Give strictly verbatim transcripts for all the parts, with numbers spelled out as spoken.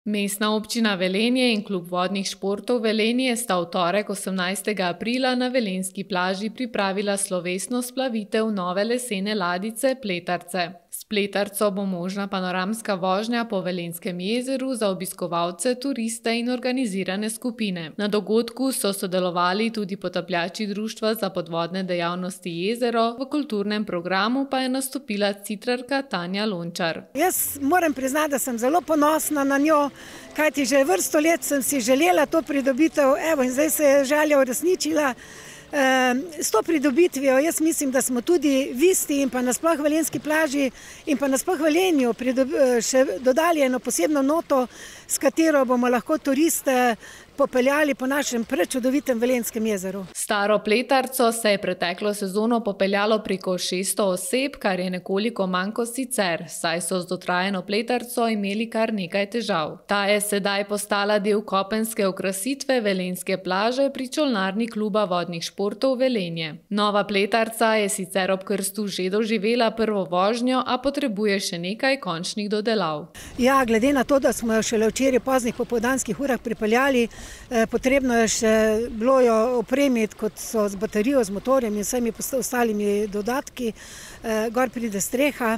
Mestna občina Velenje in klub vodnih športov Velenje sta v torek osemnajstega aprila na velenjski plaži pripravila slovesno splavitev nove lesene ladjice Pletarce. S Pletarco bo možna panoramska vožnja po Velenjskem jezeru za obiskovalce, turiste in organizirane skupine. Na dogodku so sodelovali tudi potapljači Društva za podvodne dejavnosti Jezero, v kulturnem programu pa je nastopila citrarka Tanja Lončar. Jaz moram priznati, da sem zelo ponosna na njo, kajti že vrsto let sem si želela to pridobitev, evo in zdaj se je želja uresničila. S to pridobitvijo jaz mislim, da smo tudi v Isti in pa nasploh velenjski plaži in pa nasploh Velenju še dodali eno posebno noto, s katero bomo lahko turiste popeljali po našem prečudovitem Velenjskem jezeru. Staro Pletarco se je preteklo sezono popeljalo preko šeststo oseb, kar je nekoliko manj kot sicer, saj so z dotrajano Pletarco imeli kar nekaj težav. Ta je sedaj postala del kopenske okrasitve velenjske plaže pri čolnarni kluba vodnih športov Velenje. Nova Pletarca je sicer ob krstu že doživela prvo vožnjo, a potrebuje še nekaj končnih dodelav. Ja, glede na to, da smo jo šele včeraj v poznih popoldanskih urah pripeljali, potrebno je še bilo jo opremiti, kot so z baterijo, z motorjem in vsemi ostalimi dodatki. Gor pride streha,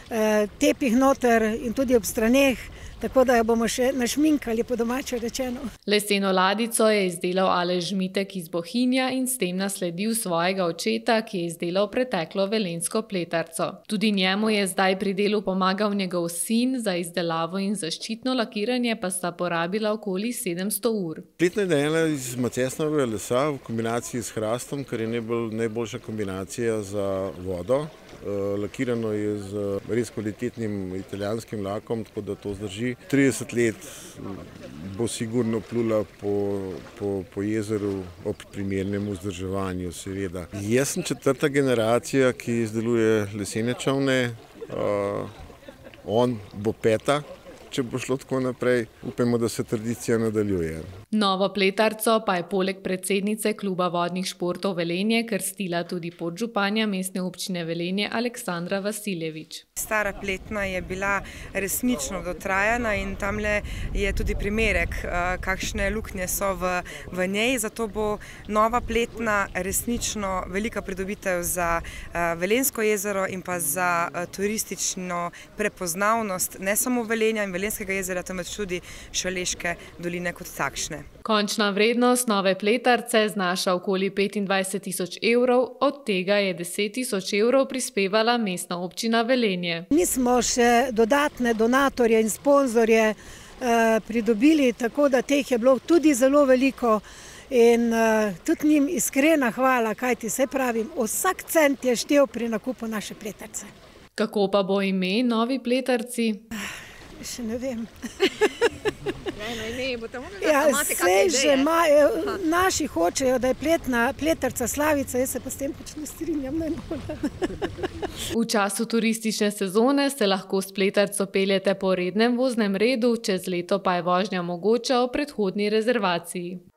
tepih noter in tudi ob straneh, tako da jo bomo še našminkali, po domače rečeno. Leseno ladjico je izdelal Aleš Žmitek iz Bohinja in s tem nasledil svojega očeta, ki je izdelal preteklo velenjsko Pletarco. Tudi njemu je zdaj pri delu pomagal njegov sin, za izdelavo in zaščitno lakiranje pa sta porabila okoli sedemsto ur. Pletna je narejena iz macesnovega lesa v kombinaciji s hrastom, kar je najboljša kombinacija za vodo. Lakirano je z res kvalitetnim italijanskim lakom, tako da to zdrži. trideset let bo sigurno plula po, po, po jezeru ob primernem vzdrževanju, seveda. Jaz sem četrta generacija, ki izdeluje lesene čolne, uh, on bo peta. Če bo šlo tako naprej, upajmo, da se tradicija nadaljuje. Novo Pletarco pa je poleg predsednice kluba vodnih športov Velenje krstila tudi podžupanja mestne občine Velenje Aleksandra Vasiljevič. Stara pletna je bila resnično dotrajana in tamle je tudi primerek, kakšne luknje so v, v njej, zato bo nova pletna resnično velika pridobitev za Velenjsko jezero in pa za turistično prepoznavnost ne samo Velenja in Velenjskega jezera, temveč tudi Šaleške doline kot takšne. Končna vrednost nove Pletarce znaša okoli petindvajset tisoč evrov, od tega je deset tisoč evrov prispevala mestna občina Velenje. Mi smo še dodatne donatorje in sponzorje eh, pridobili, tako da teh je bilo tudi zelo veliko in eh, tudi njim iskrena hvala, kajti se pravim, vsak cent je štel pri nakupu naše Pletarce. Kako pa bo ime novi Pletarci? Še ne vem. Eno ime bo tam morali, ja, imate kakšne ideje? Ma, naši hočejo, da je pletna, Pletarca Slavica, jaz se pa s tem pač ne strinjam najbolj. V času turistične sezone se lahko s Pletarco peljete po rednem voznem redu, čez leto pa je vožnja mogoča o predhodni rezervaciji.